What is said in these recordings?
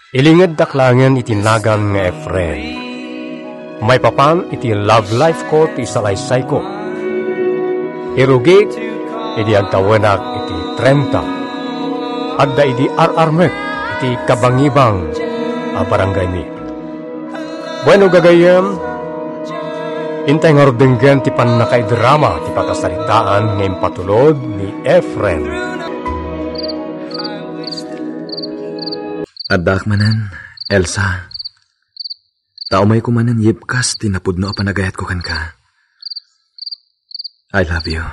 Ilingad daklangan itinagan nga Efren. May papan iti love life ko ti salaysay ko. Irugit iti agtawanak iti 30. Agda iti ararmek iti kabangibang a barangay mi. Bueno gagayam, intay nga rodenggan ti panakaidrama ti pakasaritaan ng patulod ni Efren. Adak manan, Elsa. Tao may kumanan yipkas tinapudno a panagayat ko kan ka. I love you.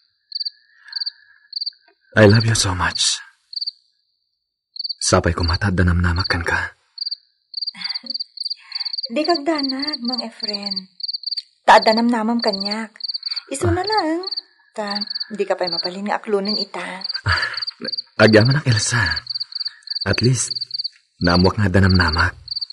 I love you so much. Sapay ko matad danamnamak kan ka. Di kag danag, Mang Efren. Taadanam namam kanyak. Iso na lang. Di ka pa'y mapalin nga aklunin ita. Agyaman ang Elsa. At least, naamwak nga danamnamak.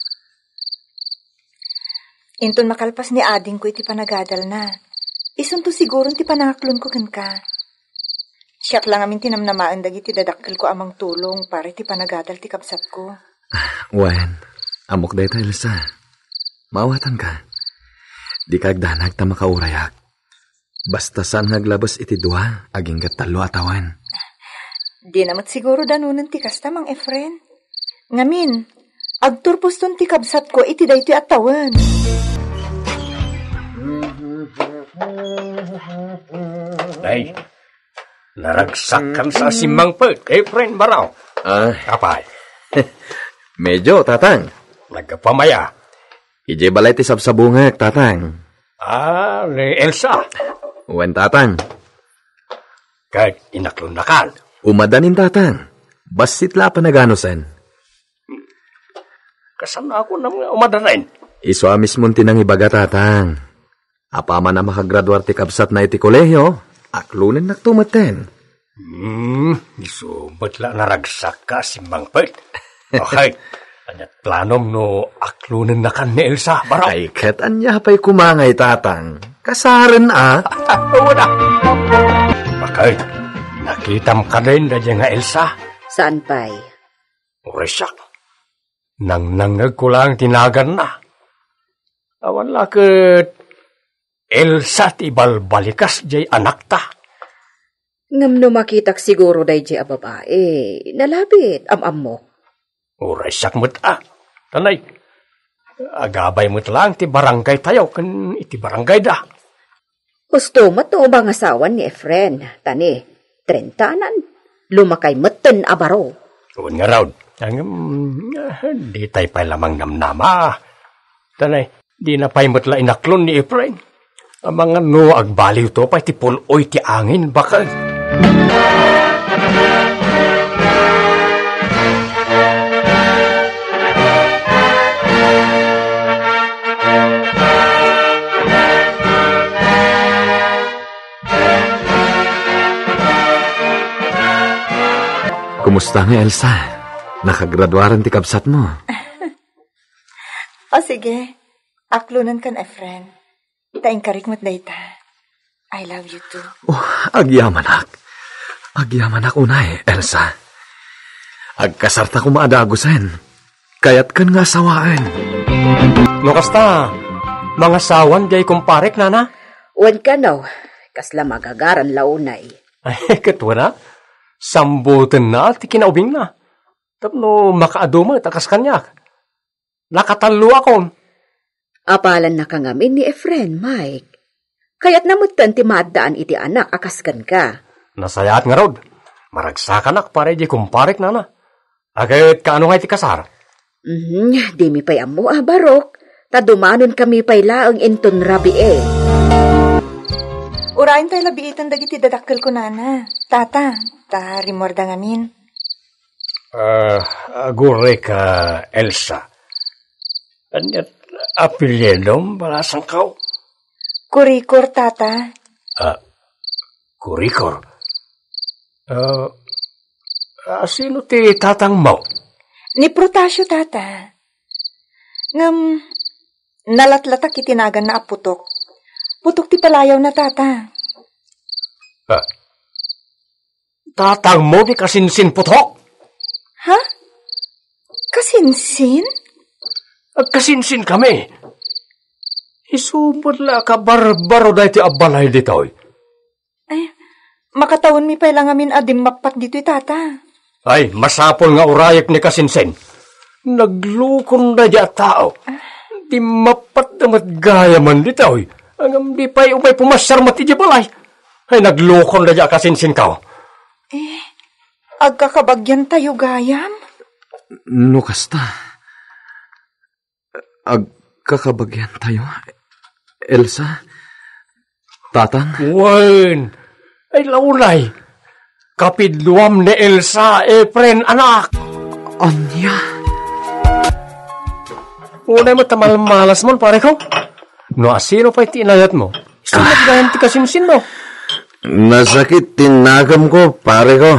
Inton makalpas ni ading ko iti panagadal na. Isun to siguro ti panangaklon ko kan ka. Siyak lang amin tinamnamaan dagi ti dadakkel ko amang tulong para ti panagadal ti kapsat ko. Wen, amok dayta Elsa. Maawatan ka. Di ka agdanag ta makaurayak. Basta saan naglabas iti dua, aging gatalo atawan. Di namat siguro danunan ti kasta, Mang Efren. Ngamin, agturpos ton ti kabsat ko iti daytoy atawan. Ay, naragsakan sa simang pet, Efren baraw. Kapay. Medyo, tatang. Nagkapamaya. Ije balay ti sabsabungak, tatang. Ni Elsa. Wen, tatang. Kahit inaklunakan. Umadanin, tatang. Basit la panaganosen. Kasan ako nang umadanin? Iswa mismo tinang ibaga, tatang. Apaman na makagraduar ti kabsat na iti kolehyo, aklunin nagtumaten. Isubat la naragsak ka si Mang Pet. Okay, anyat planom no aklunin na kan ni Elsa, baraw. Ay, ket anya pa'y kumangay, tatang. Kasaren, Wala. Bakit? Nakitam ka rin na dyan nga Elsa? Saan pa'y? Uresak. Nang nangag ko lang tinagan na. Awan lakit Elsa ti balbalikas jay anak ta. Ngam no makitak siguro day jay babae. Nalabit, am mo. Uresak mo't Tanay, agabay mo't lang ti barangay tayo kan iti barangay da. Gusto mato bang asawan ni Efren. Tani, 30 nan. Lumakay meten abaro. Uwan nga raw. Di tayo pa'y lamang namnama. Tanay, di na pa'y mo't la inaklon ni Efren. Ang mga no agbaliw to pa'y ti puloy ti angin bakal. Kumusta nga, Elsa? Nakagraduaran ti kabsat mo. O sige, aklunan kan Efren. Taing karikmat dayta. I love you too. Agyamanak. Agyamanak unay, Elsa. Agkasarta ko maadagusen. Kayat kan nga sawaan. No kasta, mga sawan jay kumparek nana? Wan ka no, kasla magagaran launay. Ay, katwa na. Sambutan na, ti kinaubing na. Tapno makaaduma, takas kanyak. Nakatalo ako. Apalan na kangamin ni Efren, Mike. Kaya't namutan ti maadaan iti anak, akaskan ka. Nasayat nga rod. Maragsakan ak para di kumparek nana. Agayot kaano nga iti kasar? Di mi pa'y amo barok. Tadumanon kami pa'y laang inton rabi Urain tayo labiitan dagiti dadakkel ko nana. Tata, rimorda ngamin. Agure ka, Elsa. Anyat apelyedom balasang kao? Kurikor, tata. Kurikor? Sino ti tatang mo? Ni Protasio, tata. Nalatlatak itinagan na aputok. Putok ti palayaw na, tata. Tatang mo di kasinsin putok? Ha? Kasinsin? Agkasinsin kami. Isubod la ka barbaro dahi ti abalay dito. Makatawon mi pa lang amin adim mapat dito tata. Ay, masapol nga urayak ni kasinsin. Naglukon na diya tao. Di mapat na matgaya man dito. Ang di pa'y umay pumasyar mati di balay. Ay, naglukon na diya kasinsin ka. Agkakabagyan tayo gayam? No, kasta. Agkakabagyan tayo. Elsa? Tatang? Wan! Ay, laulay. Kapidluam ni Elsa, Efren, anak. Anya? Unay mo tamalmalas mo, pare ko. No, asino pa'y tinayat mo? Sunod gayan ti kasinsin mo. Nasakit tinagam ko, pare ko.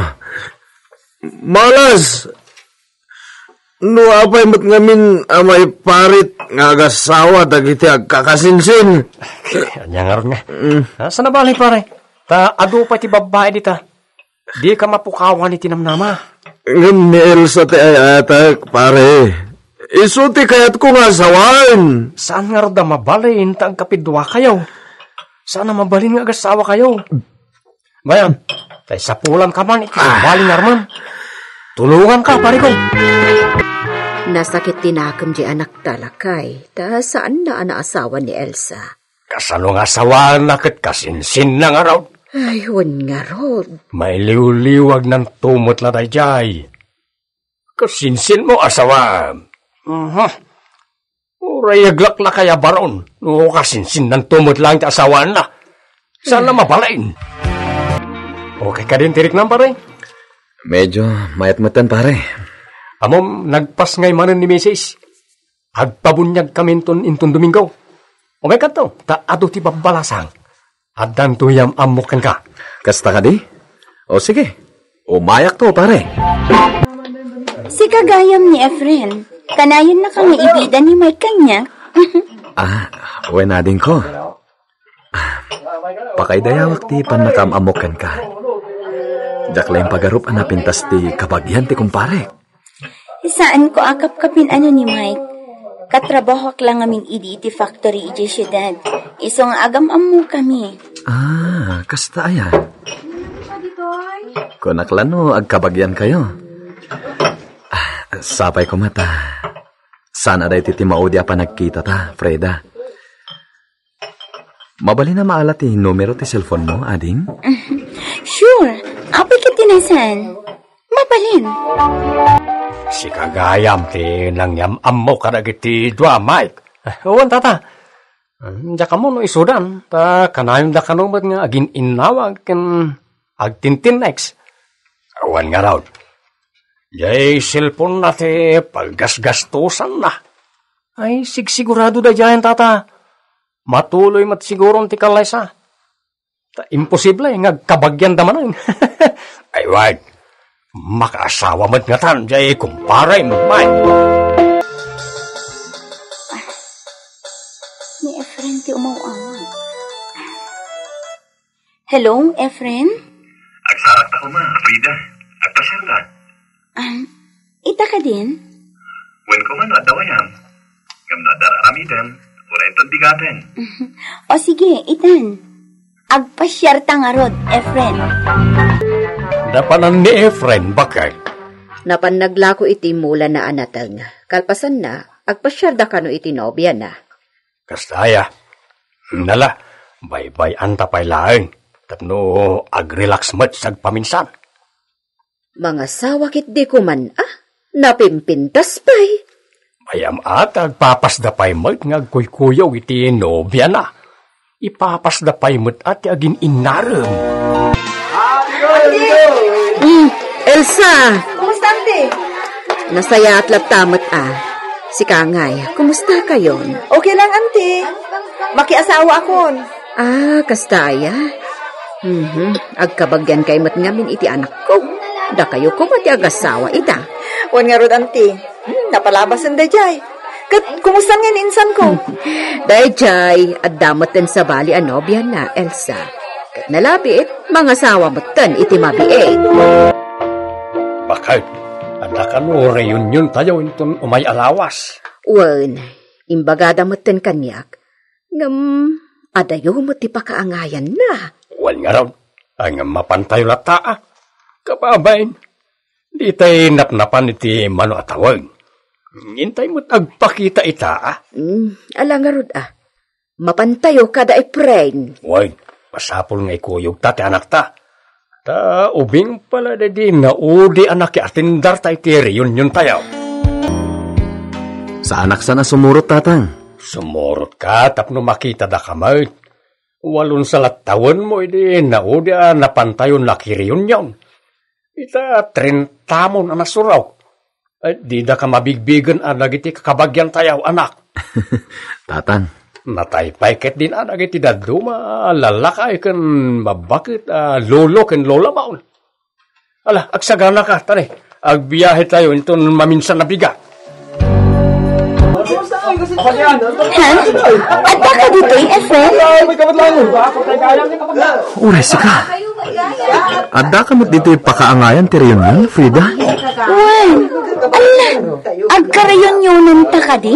Malas! No, apay mat ngamin amay parit nga agasawa dagiti agkakasinsin. Anya nga ron nga. Saan na balay, pare? Ta adu pa ti babae dita. Di ka mapukawan ni tinamnama. Ngam ni Elsa ti ay atak, pare. Isuti kayat ko nga sawan. Saan nga ron da mabalin ta ang kapidwa kayo? Saan na mabalin nga agasawa kayo? Bayan, tay sapulan ka man, baling nga man. Tulungan ka, pare ko. Nasakit tinakam di anak talakay. Ta saan na asawa ni Elsa? Kasano nga asawa nakit kasinsin na nga raw. Ay, wan nga rod. May liw-liwag ng tumot na tayo jay. Kasinsin mo asawa. Urayaglak na kaya baron. O kasinsin ng tumot lang ti asawa na. Saan na mabalain? Okay ka din tirik ng pare? Medyo mayat-matan, pare. Amom, nagpas ngay manan ni Mrs. Agpabunyag kami intong Domingo. O may kanto, ta ado ti babalasang. Adan tuyam amukan ka. Kasta ka di? O sige, umayak to, pare. Si kagayam ni Efren. Kanayon na kang ibida ni Mike kanya. Wenading ko. Pakaydayawak ti panakamamukan ka. Jaklayang pagarup anapintas ti kabagyan ti kumpare. Saan ko akap kapin ni Mike? Katrabaho lang aming iti factory iti syudad. Isong agam amu kami. Kasta aya. Kunaklano agkabagyan kayo. Sapay ko mata. Sana day titi maudi pa nagkita ta, Freda. Mabali na maalat ti numero ti cellphone mo, ading? Sure. Apay ka tinasan. Mabalin. Si kagayam ti nangyam mo kadagiti dua, Mike. Uwan tata. Diya ka mo no isudan. Ta kanayong da kanumat nga agin inawag kan agtintin next. Uwan nga raw. Jay cellphone na ti paggasgastusan na. Ay sigurado da jayan tata. Matuloy matsigurong ti kalaysa. Ta imposible ngagkabagyan damanan. Ay wag. Makaasawa mo't nga tan, jay kumpare mo, Mike. Ni Efren ti umaw-awa. Hello, Efren? Agsarat ako ma, Frida. Agpasyan ka. Ita ka din? Wen ko man nadawayam. Ngam nadararamidan, wala itong bigatin. O sige, itan. Agpasyar ta nga rod, Efren. Napanan ni Efren, bakit? Napan naglako iti mula na anatang. Kalpasan na, agpasyarda ka no iti nobya na. Kastaya. Nala, bay-bay antapay laeng. Tapno agrelax mat sagpaminsan. Mga sawakit di ko man, napimpintas pa'y. Mayam at agpapasdapay mat ngagkuy-kuyaw iti nobya na. Ipapasdapay mat at agin inarem. Elsa! Kumusta, ante? Nasaya at laptamot Si Kangay, kumusta kayon? Okay lang, ante. Makiasawa akon. Kastaya. Agkabagyan kay mat ngamin iti anak ko. Da kayo ko mati agasawa ita. Wan nga rod, ante. Napalabasan da jay. Kumusta nga insan ko? Dayjay, at damoten sa bali anobya na, Elsa. Kat nalabit, mga sawa moten iti mabiit. Bakit? Ada ka no, reunion tayo inton umay alawas. Wen, imbagada mo ten kanyak. Adayo mo ti pakaangayan na. Wan nga raw, ang mapantayo lata. Kapabayin, di tayo napnapan iti mano atawag. Hintay mo't agpakita ita. Alangarod mapantayo kada ipren. Wan, masapol nga ikuyog ta, ti anak ta. Ta, ubing pala na din na udi anak ki atindar tayo ti reunion tayo. Sa anak sana sumurot, tatang. Sumurot ka, tapno makita da kamay. Walon salat tawon mo, edi naudi napantayon na ki reunion. Ita, 30 mo na nasuraw. Di da ka mabigbigan anagiti kakabagyan tayo, anak. Tatang. Nataypay ket din anagiti daduma, lalakay kan mabakit, lolo ken lola maun. Ala, agsagana ka, tani. Agbiyahe tayo, ito maminsan na biga. Ada ka dito, Efren? Uray, sika. Ada ka mo't dito pakaangayan ti reunion, Frida? Wen, agka-reunionan ta ka di?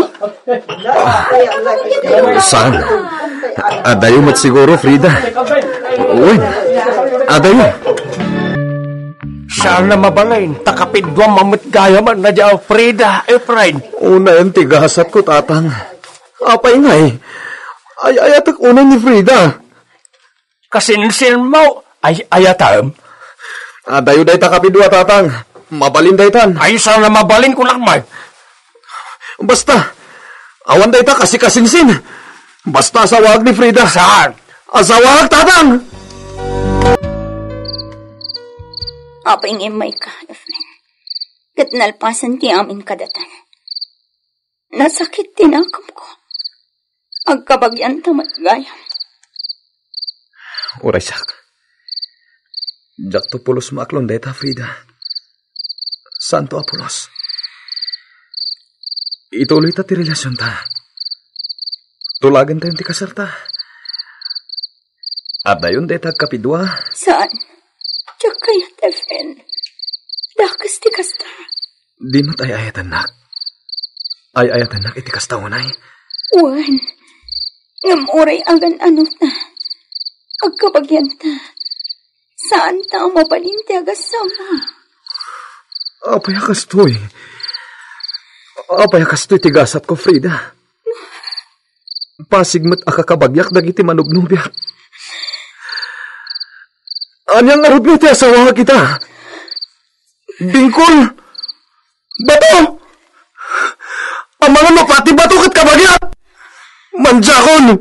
Saan? Adayo mo't siguro, Frida. Uy, adayo. Saan na mabalain, takapidwang mamutgayaman na di Frida, Efren. Una yung tigasat ko, tatang. Apay nga ayatak una ni Frida. Kasinsin mo, ayatam. Adayo day takapidwa, tatang. Mabalin day tan. Ay, saan na mabalin ko lang, Mike? Basta, awan day ta kasi kasinsin. Basta asawag ni Frida. Saan? Asawag, tatang! Apay ngimay ka, Efren. Kat nalpasan ti amin kadatan. Nasakit tinakam ko. Agkabagyan tamat gayam. Uray, sak. Jak to pulos maklon day ta, Frida. Santo Apolos. Ituloy ta ti relasyon ta. Tulagan tayo ti kasarta. At dayon day ta kapidwa. Saan? Diyak kayat, Efren. Dakas ti kasta. Di mo't ayatan nak. Ayatan nak iti kasta unay. Wan, ngamuray agan ano na. Agkabagyan ta. Saan ta ang mabalin ti agasama? Apayakas to'y tigasat ko, Frida. Pasigmat akakabagyak dagiti manubnubyak. Anyang arod mo ti asawa kita. Bingkol! Bato! Ang mga mapati bato kat kabagyak! Manjakon!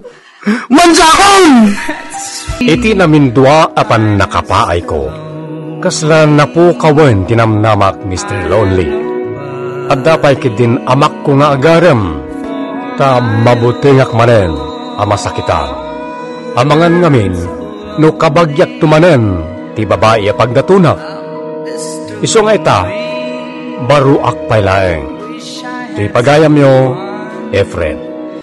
Iti namindwa apan nakapaay ko. Kasla napukawan tinamnamak Mr. Lonely. At dapay kidin amak ko nga agaram. Ta mabutingak manen amasakitan. Amangan ngamin no kabagyak tumanen ti babae pagdatuna. Iso nga ita baruak pailaeng. Ti pagayam yo Efren.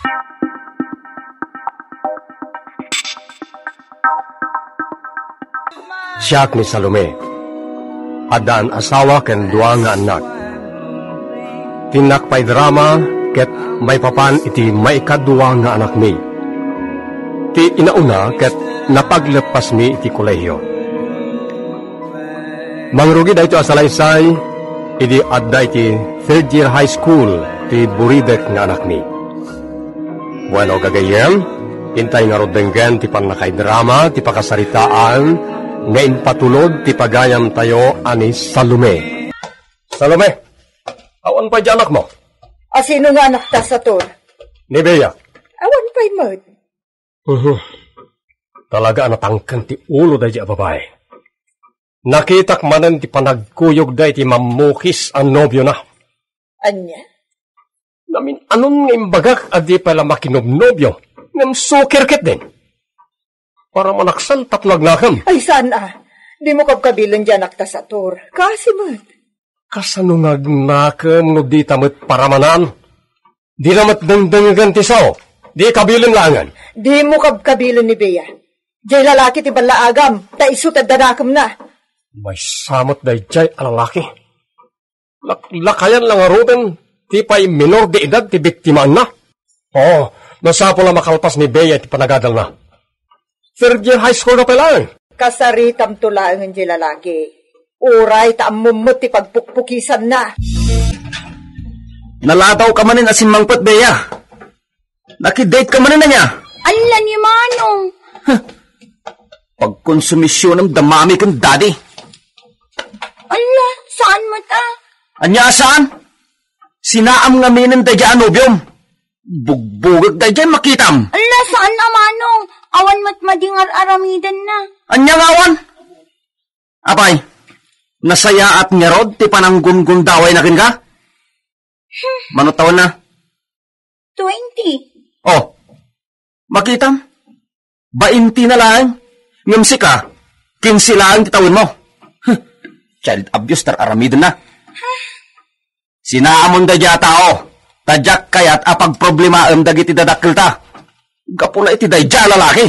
Siyak ni Salome. Adaan asawa ken dua nga anak. Tinakpay drama ket may papan iti may kadua nga anak mi. Ti inauna ket napaglepas mi iti kolehiyo. Mangrugi dayto asalaysay idi adda iti third year high school ti buridek nga anak mi. Bueno gagayem, intay nga rodenggen ti pannakay drama ti pakasaritaan nga impatulod ti pagayam tayo ani Salome. Salome, awan pa di anak mo? Sino nga anak ta sa tol? Ni Bea. Awan pa'y mod. Talaga natangkan ti ulo dahi babae. Nakitak manan ti panagkuyog dahi ti mamukis ang nobyo na. Anya? Namin anon nga imbagak adi pala makinobnobyo. Ngam sukirket din. Para manaksan taplag nakam. Ay, saan Di mo kabkabilan dyan anak ta sa tor. Kasi mod. Kasano nga nakam no di tamit paramanan? Di namat dengdengan ti sao. Di kabilin langan. Di mo kabkabilan ni Bea. Diyay lalaki ti balaagam. Ta isu ta danakam na. May samot dahi jay alalaki. Lakayan lang nga Ruben, ti pa'y minor de edad ti biktimaan na. Oo, nasapo lang makalpas ni Bea ti panagadal na. Third year high school na pala. Kasaritam tulaan ng lalaki. Uray, taamumot ti pagpukpukisan na. Naladaw ka manin asin mangpot, Bea. Nakidate ka manin na niya. Ala ni Manong. Pagkonsumisyon ng damami kong daddy. Ala, saan mo ta? Anya saan? Sinaam nga minin da dyan, Obium. Bugbugag da dyan makitam. Ala, saan na Manong? Awan mo't madingar aramidan na. Anya ngawan? Apay, nasaya at nga rod, ti pananggun-gun daway na kin ka? Manutaw na? 20. Oh, makitam? 20 na lang. Ngamsi ka, 15 lang titawin mo. Child abuse tar aramidon na. Sinaamon da dya tao. Tadyak kayat apag problema dagiti dadakil ta. Gapula iti day dya lalaki.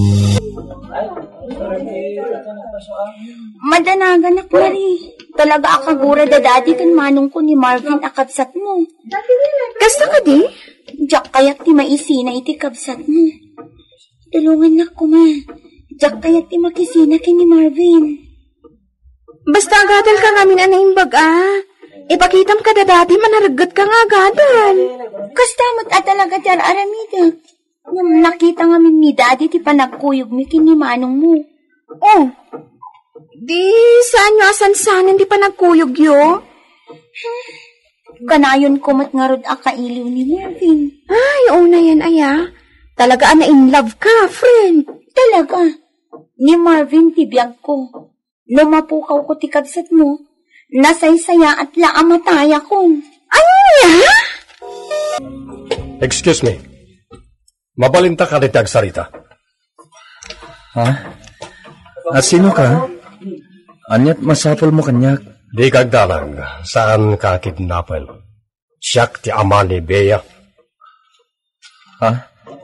Madanagan na Mari. Talaga akagura dadadi kan manong ko ni Marvin akabsat mo. Kasta ka di? Diyak kaya't ti maisina iti kabsat mo. Tulungan na ko ma. Diyak kaya't ti makisina kin ni Marvin. Basta agadal ka ngamin anaimbag Ipakitam ka dadati manaragat ka nga agadal. Kastamot at talaga dyan aramida. Nung nakita ngamin ni daddy ti panagkuyog mi kin ni manong mo. Oh, di saan nyo asansanan di pa nagkuyog yo? Kanayon kumot nga rod akailiw ni Marvin. Ay, una yan aya. Talaga na in love ka, friend. Talaga. Ni Marvin tibiyag ko. Lumapukaw ko ti kabsat mo. Nasaysaya at laamataya ko. Anya? Excuse me. Mabalinta ka dito agsarita. Ha? Sino ka? Anyat masapol mo kanyak? Di kagdalang, saan ka kidnapan? Siyak ti ama ni Bea. Ha?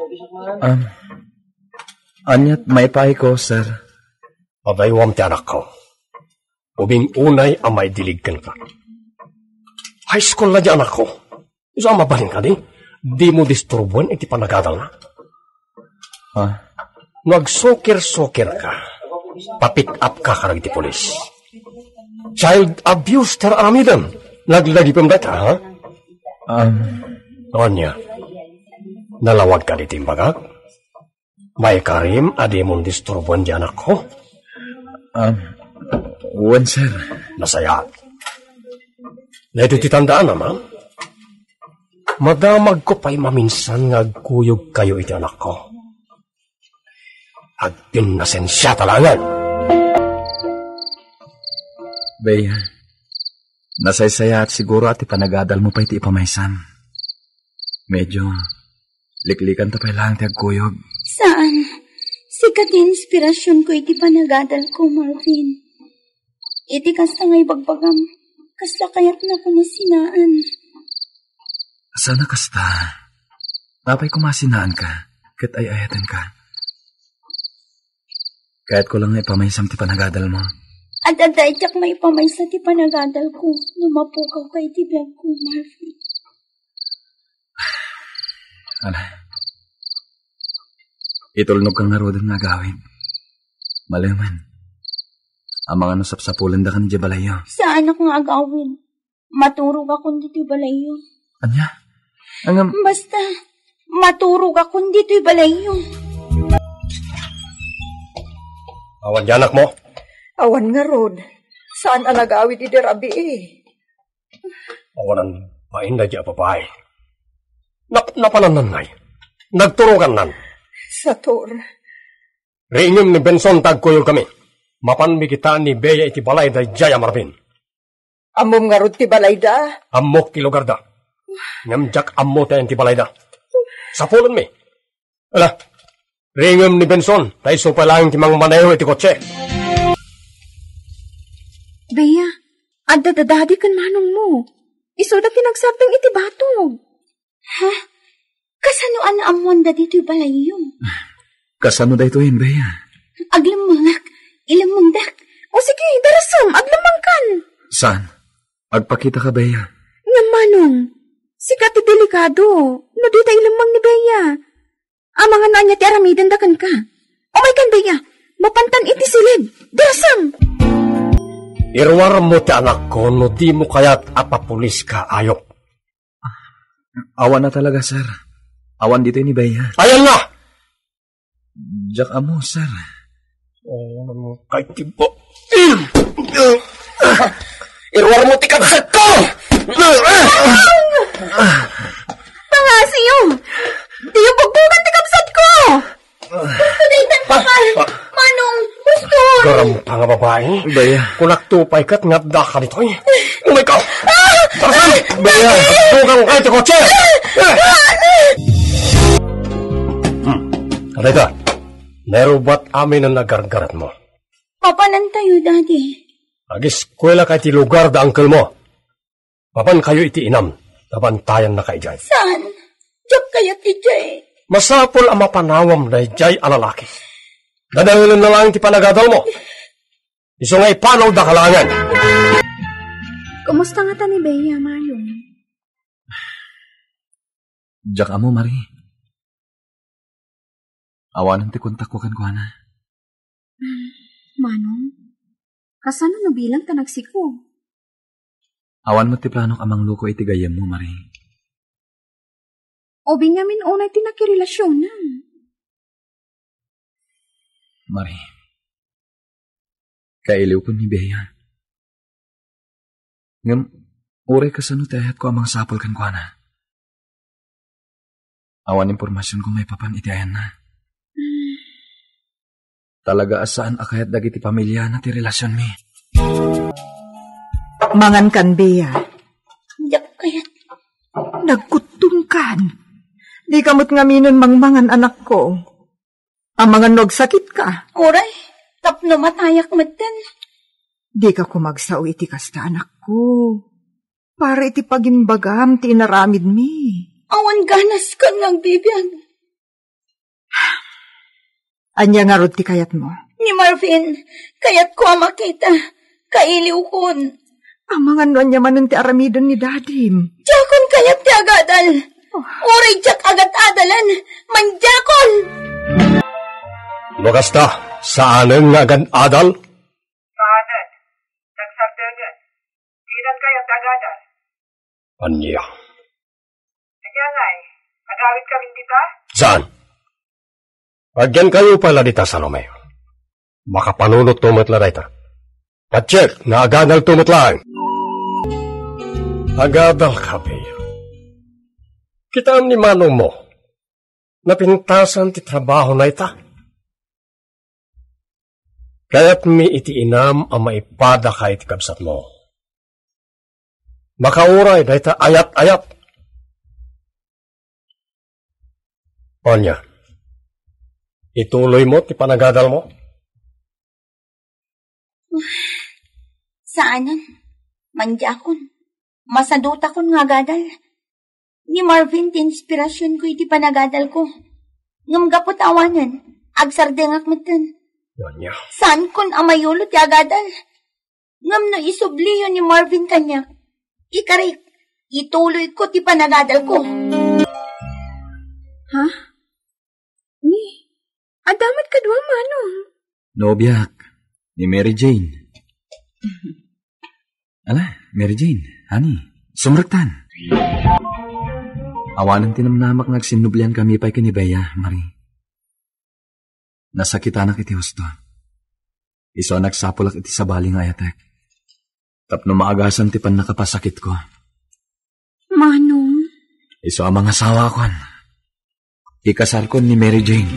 Anyat maipay ko, sir. Padaywam ti anak ko. Ubing unay amay diligkan ka. High school na di anak ko. Isa mabaling ka di? Di mo disturbuan iti panagadal na. Ha? Nagsokir-sokir ka. Papick up ka karag iti polis. Child abuse tar amidan. Naglagi pang data, ha? Nonya, nalawag ka dito imbagag? May karim, adi mong disturbuan di anak ko? Uwan, sir. Masaya. Na ito titandaan naman. Madamag ko pa'y maminsan ngagkuyog kayo iti anak ko. At pinasensya talangan. Bea, nasaysaya at siguro at ipanagadal mo pa iti ipamaysan. Medyo liklikan ta pa lang ti agkuyog. Saan? Sikat inspirasyon ko iti panagadal ko, Marvin. Iti kasta ngay bagbagam. Kasla kayat na ko nasinaan. Sana kasta. Tapay kumasinaan ka. Kat ay ayatan ka. Kahit ko lang ipamaysan ti panagadal mo. At adaytyak may pamaysa ti panagadal ko. Lumapukaw kay ti biyag ko, Marvin. Ala. Itulnog kang narodan nga gawin. Malaman. Ang mga nasapsapulan da ka ni Balayo. Saan ako nga agawin? Maturog ako dito balayo. Anya? Basta, maturog ako dito balayo. Awan di anak mo? Awan nga, Rod. Saan alagawid iti rabi Awan ang painda di apapay. Napananan ngay. Nagturukan nan. Sator. Ringim ni Benson tagkuyog kami. Mapanmi kita ni Bea iti balay da Jaya Marvin. Amom nga, Rod, ti balayda. Amok ti lugar da. Ngamjak ammo tayo ti balay da. Sapulan mi. Ala, ringim ni Benson. Tayo supalang ti mga manayo iti kotse. Bea, adadadadi kan manong mo. Iso da tinagsabtang iti batog. Ha? Kasanoan na amuan da dito balayo? Kasano da ito yun, Bea? Aglamangak, ilamangdak. O sige, darasam, aglamangkan. Saan? Agpakita ka, Bea. Nga manong, sikat ti delikado. No di tayo lamang ni Bea. Ang mga nanya ti aramidan dakan ka. O may kan Bea, mapantan iti silid. Dirasam! Irwar mo ti anak ko, no di mo kaya't apapulis ka, ayok. Awan na talaga, sir. Awan dito ni Bea. Ayan na! Diyak amo, sir. Oh, kay tibo. Irwar mo ti kapsat ko! Pangasiyo! Di yung bugbugan ti kapsat ko! Gusto daytan pakal! Manong, gusto! Garam pa nga babae. Bea. Kung naktupay ka't ngabda ka nito eh. Umay ka! Tarasan! Bea! Bugang kayo ti kotse! Alita, narubat amin ang nagargarat mo. Papanan tayo, Daddy. Ag-eskwela kay ti lugar da angkel mo. Papan kayo iti inam, nabantayan na kay Jay. Saan? Diyak kaya ti Jay. Masapol ang mapanawam na Jay alalaki. Dadawin na lang ti panagadal mo. Iso nga ipanaw da kalangan. Kumusta nga ta ni Bea, Manong? Diyak amo, Marie. Awanan ti kontak ko kan kuana. Manong, kasano no bilang ka nagsiko? Awan mo ti plano amang luko iti gayem mo, Marie. O binyamin unay tinakirelasyonan. Marie. Kailiw ko ni Bea. Ngam, uray kasano tayat ko amang sapol kan kuana. Awan impormasyon ko may papan iti ayan na. Talaga asaan akayat dagiti pamilya na ti relasyon mi. Mangan kan, Bea. Diyak kaya. Nagkutungkan. Di kamot ngaminon mangmangan anak ko. Ang mga nagsakit ka. Oray, tapno matayak maten. Di ka kumagsaw iti kasta anak ko. Para iti pagimbagam ti inaramid mi. Awan ganas ka ng bibiyag. Anya nga rod ti kayat mo. Ni Marvin, kayat ko makita. Kailiw kon. Ang mga nonya manan ti aramidon ni Dadim. Jakon kayat ti agadal. Oray jak agat adalan. Manjakon. Lukas ta, saanen nga agad adal? Saanen. Nagsardengan. Ilan kayo tagadan? Anya. Kaya nga agawit kami dita? Saan? Agyan kayo pala dita sa Romeo. Makapanunot tumot la rita. Pacheck, na agadal tumot lang. Agadal ka, Bea. Kitaan ni manong mo, napintasan ti trabaho na ita. Kaya't mi iti inam ang maipada ka iti kabsat mo. Makauray na ita ayat-ayat. Onya, ituloy mo ti panagadal mo? Saanan? Manjakon. Masaduta kon nga gadal. Ni Marvin ti inspirasyon ko iti panagadal ko. Ngam gapot awanan. Agsardengak meten. Onya. Saan kon amayulo ti agadal? Ngam no isubliyo ni Marvin kanya. Ikarik, ituloy ko ti panagadal ko. Ha? Ni, adamat ka duwa, Manong. Nobiyak, ni Mary Jane. Ala, Mary Jane, honey, sumraktan. Awanan tinamnamak nagsinublian kami pa'y kanibaya, Marie. Nasakitanak iti husto. Iso nagsapulak iti sabaling ayatek. Tapno maagasan ti pan nakapasakit ko. Manong? Iso ang mga asawa kon. Ikasal ko ni Mary Jane.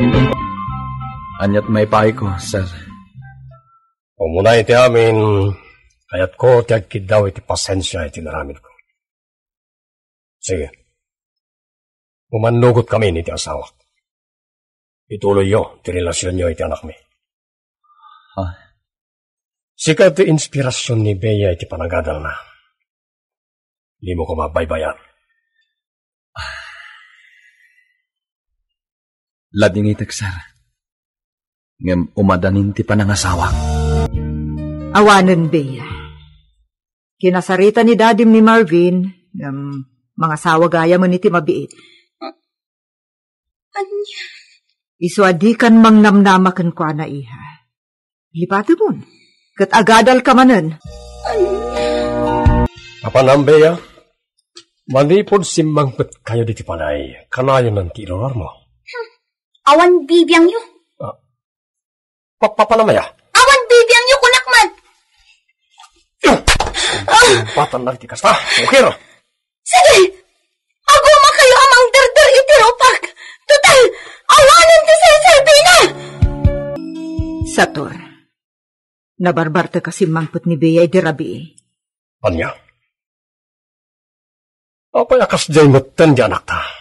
Anyat may paay ko, sir. Umuna iti amin, kaya't ko ti agkid daw iti pasensya iti naramid ko. Sige. Umanugot kami ni iti asawa. Ituloy yo, ti relasyon nyo iti anak mi. Ha? Sika ti inspirasyon ni Bea iti panagadal na. Di mo ko mabaybayan. Lading itek, sir. Ngem umadanin ti panangasawa. Awanan, Bea. Kinasarita ni dadim ni Marvin, mga sawa gaya man iti mabiit. Anya? Iswadi kan mang namnamakan ko na iha. Lipati mo, kat agadal ka manan. Apanam, Bea, manipod simbangpet kayo di tipanay, kanayon ng tirorar mo. Awan bibiyang yu. Papanamaya? Awan bibiyang yu, kunakman. Sumpatan na iti kasta, okay no? Sige, aguma kayo amang dardar itiropak. Total, awanan ti sasabi na. Sator, nabarbar ta kasi mangpet ni Bea di rabi. Anya? Apa yakas jay mutan di anak ta?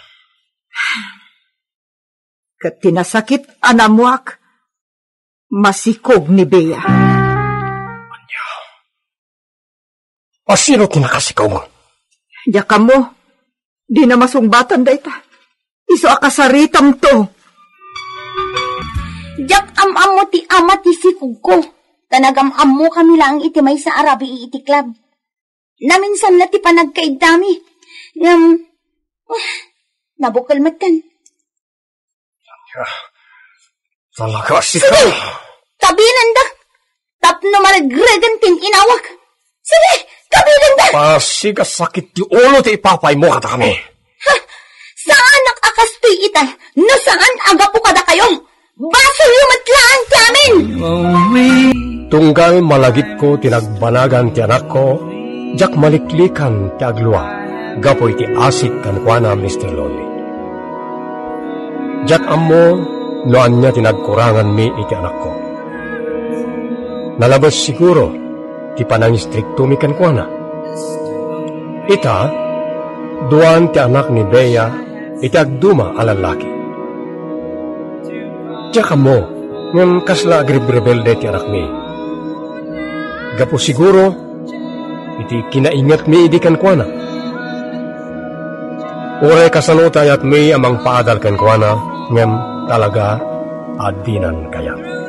Kat tinasakit anamuak, masikog ni Bea. Anya? Asino tinakasikaw mo? Yaka mo, di na masungbatan da ita. Iso akasaritam to. Jak am mo ti ama ti sikog ko. Tanagam-am mo kami lang iti may sa Arabi iti club. Naminsan na ti panagkaigdami. Nabukal matan. Talaga si Sige, kabilan da. Tapno maragregantin inawak. Sige, kabilan da. Pasiga sakit ti ulo ti ipapay mo kata kami. Saan nakastoy ita? Nasaan aga po kada kayo? Basol lumatlaan ti amin. Tunggal malagit ko tinagbanagan ti anak ko, jak maliklikan ti agluwa. Gapo iti asik kan kuana Mr. Lolly. Jak ammo, noan niya tinagkurangan mi iti anak ko. Nalabas siguro, ti panangistrikto mi kan kuana. Ita, duan ti anak ni Bea, iti agduma alalaki. Jak ammo, ngam kasla agrib-rebelde ti anak mi. Gapo siguro, iti kinaingat mi idi kan kuana. Uray kasanutay at may amang paadal kan kuana, ngem talaga adinan kaya.